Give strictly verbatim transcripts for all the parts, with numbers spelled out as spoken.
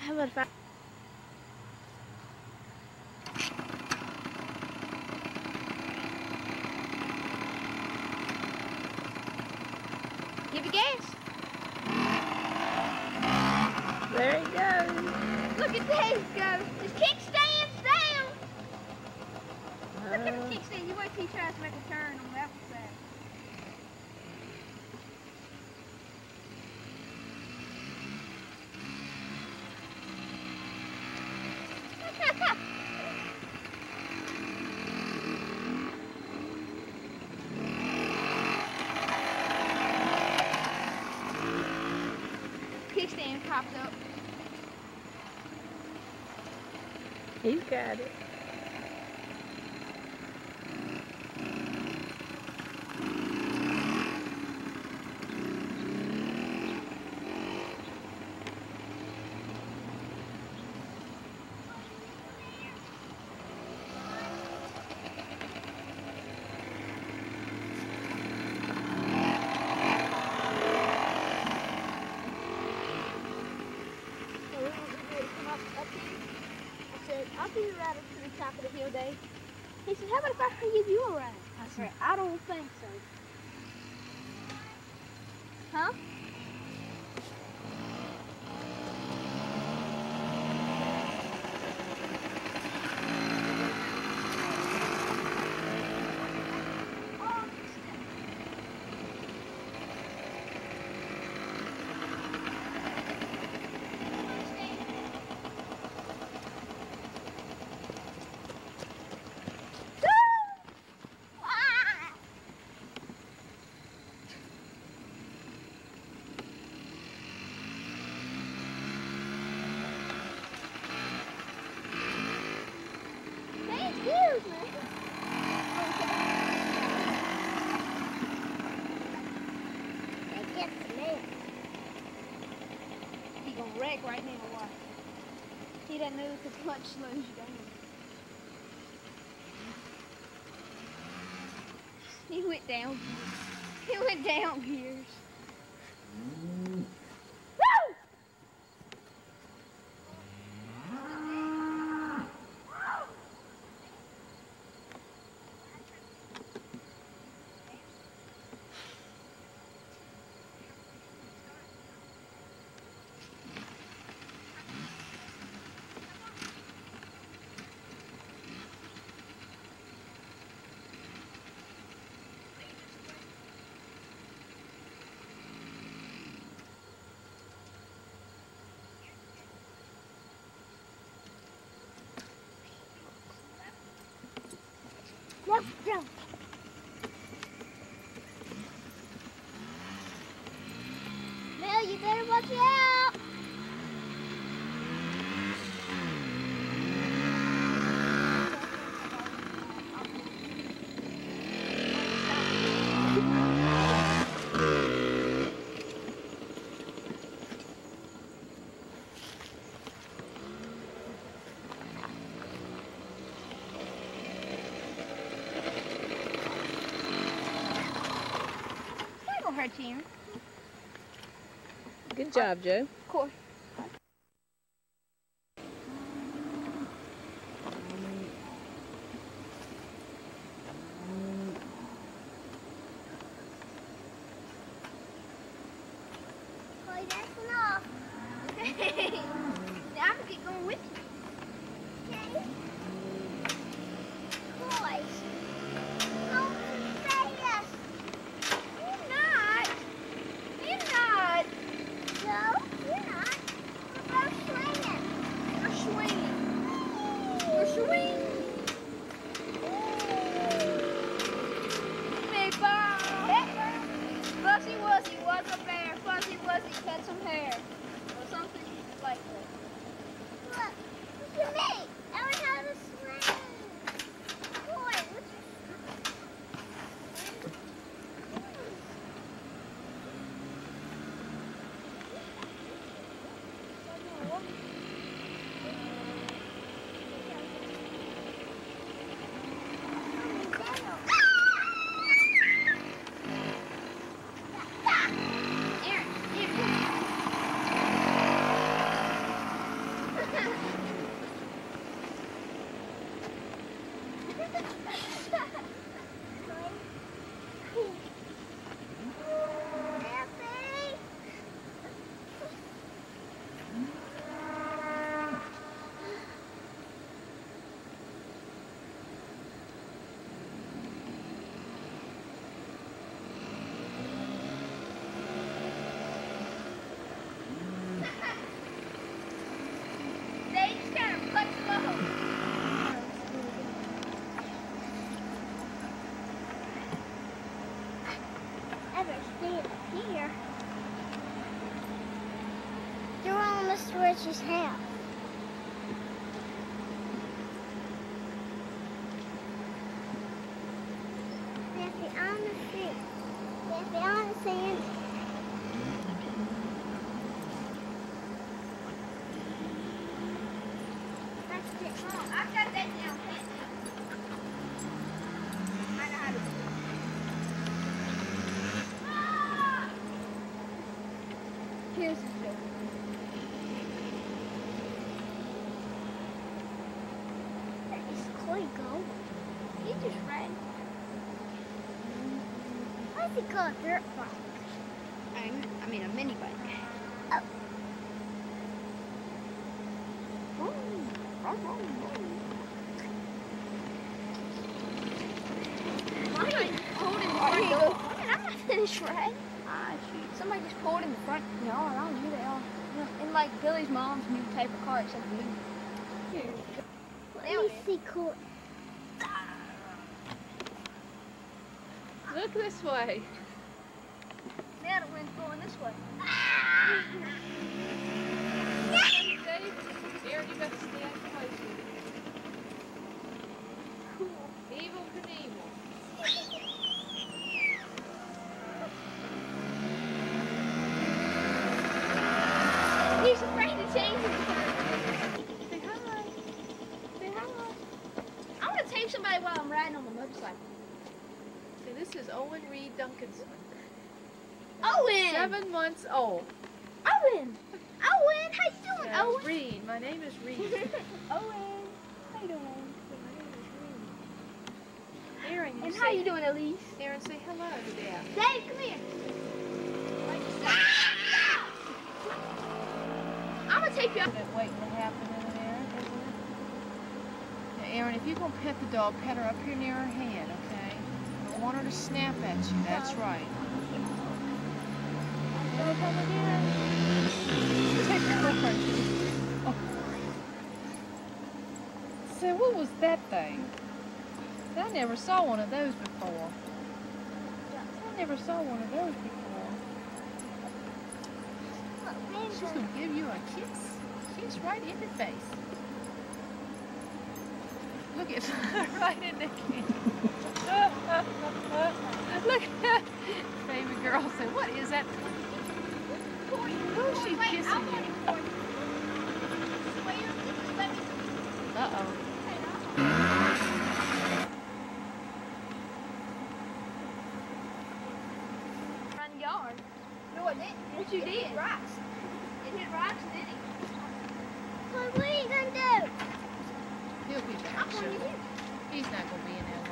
How about if I... Give it gas. There he goes. Look at Dave go. His kickstand's down. Look at Uh, the kickstand. You wait till he tries to make a turn on that side. Kickstand popped up. he's got it. I'll be right up to the top of the hill, Dave. He said, how about if I give you a ride? I said, I don't think so. Huh? He's gonna wreck right now, watch. He doesn't know the clutch slows you down. He went down gears. He went down gears. Woo! Let's jump. Mel, you better watch out. Hurt you. Good job, Joe. Cory. Cory, that's enough. Now I can keep going with you. Okay. Cory. Fuzzy Wuzzy was a bear. Fuzzy Wuzzy cut some hair. Or something like That's just half. That's the on the street. That's the on the sand. That's it. Oh, I've got that down. I know how to do it. Ah! Here's the joke. Cory go? He just ran. Why is he called a dirt bike? I mean a mini bike. Oh. Why are you pulled in the front door? Man, I'm not finished riding. Ah, shoot. Somebody just pulled in the front yard. I don't know who they are. And like Billy's mom's new type of car, except blue. Let me see Cory. Look this way. Now the wind's blowing this way. Erin, you better stay out closer. Cool. Evil Knievel. He's afraid to change his Say hi. Say hi. I want to take somebody while I'm riding on the motorcycle. See, this is Owen Reid Duncanson. Owen! Seven months old. Owen! Owen! How you doing, Now, Owen? Reid. My name is Reid. Owen! How you doing? Erin, you And say, how you doing, Elise? Erin, say hello to Dad. Dave, come here. I'm gonna take you out. That waiting to happen in it, Erin, isn't it? Now, Erin, if you're gonna pet the dog, pet her up here near her head, okay? I don't want her to snap at you. That's right. Go come again. Take her over. Oh. So what was that thing? I never saw one of those before. I never saw one of those before. She's gonna give you a kiss. Kiss right in the face. Look at right in the kiss. Look at baby girl say, what is that? Who is she kissing you? Uh-oh. Front yard. No, it didn't. What you It did? hit rocks. It hit rocks, didn't it? Well, what are you gonna do? He'll be back. I'm going Sure. to do. He's not gonna be in there long.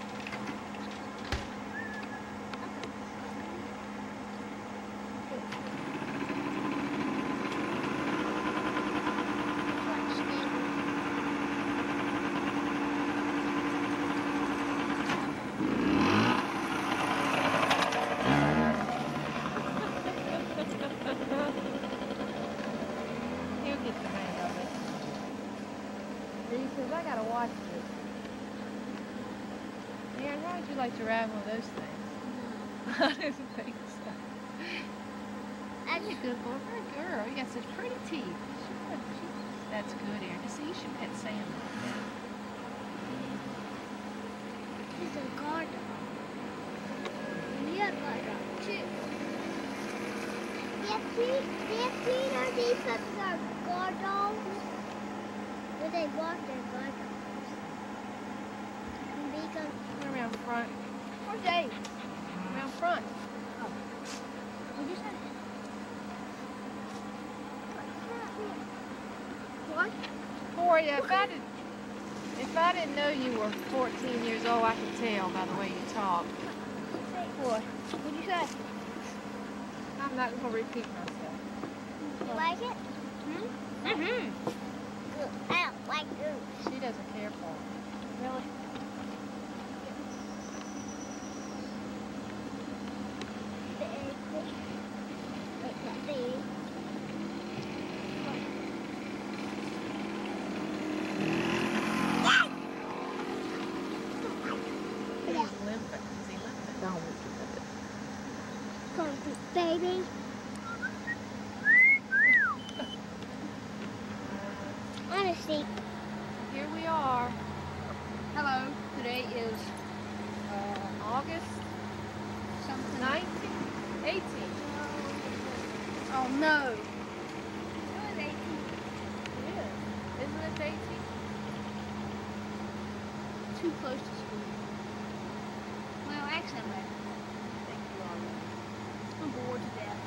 He'll get the hang of it. He says, I gotta watch this. Erin, how would you like to ride one of those things? I didn't think so. That's a good boy. Good girl. You got such pretty teeth. She, she, that's good, Erin. You see, you should pet Sam like that. He's a guard dog. And you're a guard dog, too. Yes, please. Yes, please. Are these such are guard dogs? Where they walk their guard dogs. And become... Come around front. Where's Dave? Around front. What'd you say? What? Cory, if I did, if I didn't know you were fourteen years old, I could tell by the way you talk. What? What'd you say? I'm not gonna repeat myself. You like it? Hmm? Mm-hmm. Good. I don't like goose. She doesn't care for it. Really? He's limping. Is he limping? No. Baby. seat. Here we are. Hello. Today is Uh, August something. nineteenth, eighteenth. Oh no. It was eighteen. It is. Isn't it eighteenth? Too close to school. Well, actually, I'm ready. Thank you already. I'm bored to death.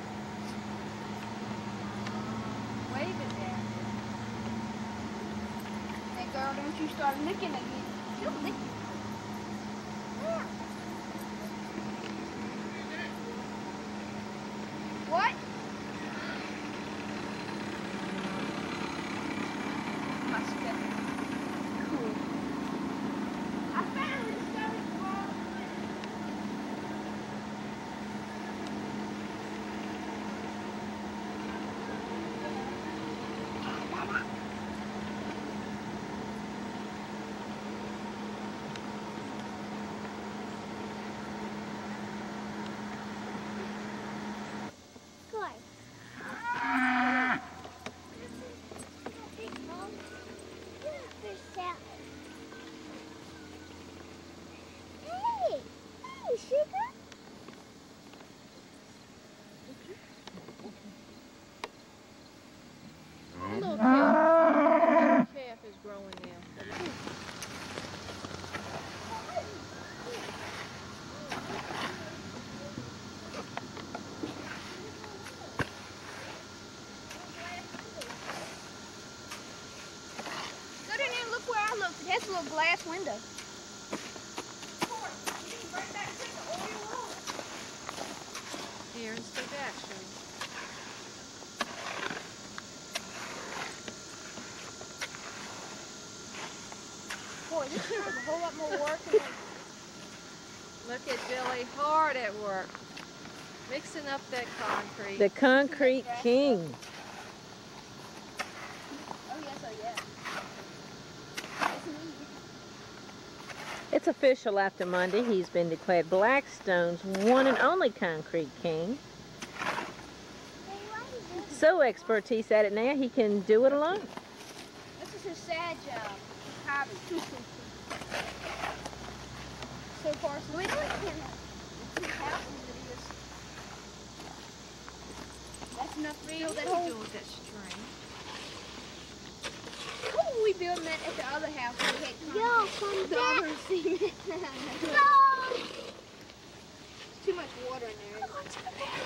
Wave it down. Hey girl, don't you start licking again. She'll lick you. What? My step. Cool. I finally discovered the wall. Good. Fish salad. Hey! Hey, sugar! Little calf, little calf is growing now. Go down there and look where I looked. It has a little glass window. Here, let's go back, show you. Boy, this is a whole lot more work than I Look at Billy hard at work, mixing up that concrete. The Concrete King. Oh yes, oh yeah. It's me. It's official after Monday. He's been declared Blackstone's one and only Concrete King. So expertise at it now, he can do it alone. This is his sad job. Hobby. So far, so we don't have two houses it is. That's enough to Reid, fill what that are you whole. doing with that string? What were we building that at the other house? We had Yo, concrete. come The back! other cement. No! There's too much water in there. Come on to the back!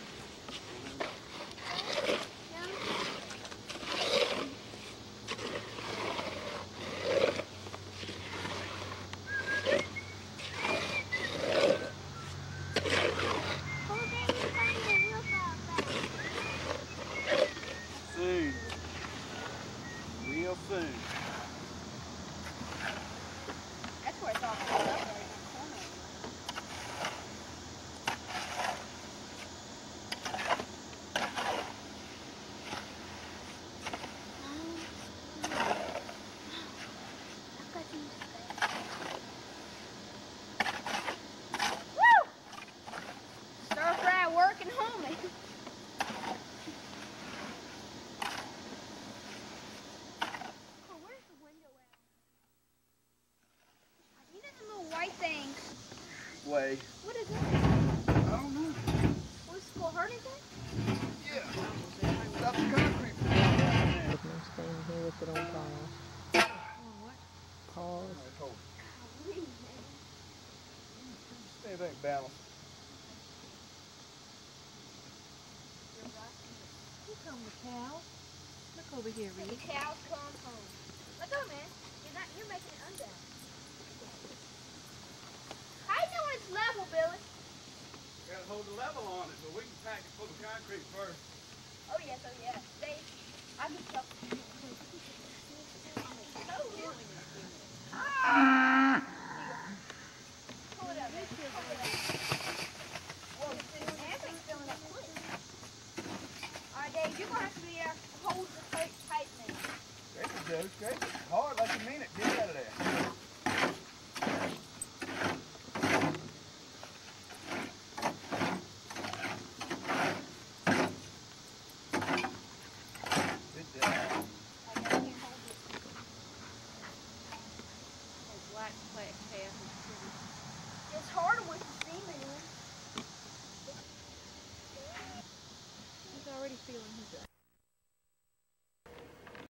Soon. Real soon. That's where it's all filled up right in the corner. Woo! Stir fry working homie. Oh, where's the window at? You know the little white things. Way. What is that? I don't know. Was it gonna hurt anything? Yeah. Stop the concrete. I'm standing here with it on pause. Oh, what? Pause. Stay back, balance. Here come the cows. Look over here, The Reid. cows come home. Let go, man. You're not. You're making it unbalanced. How you know when it's level, Billy? Gotta hold the level on it, but we can pack it full of concrete first. Oh yes, oh yes. They. I can tell. Pull it up. Pull it up. Whoa, everything's filling up quick. All right, Dave. You're gonna have to be there. Hold the tape tight, man. Great, Joe. Great. Hard like you mean it, dude.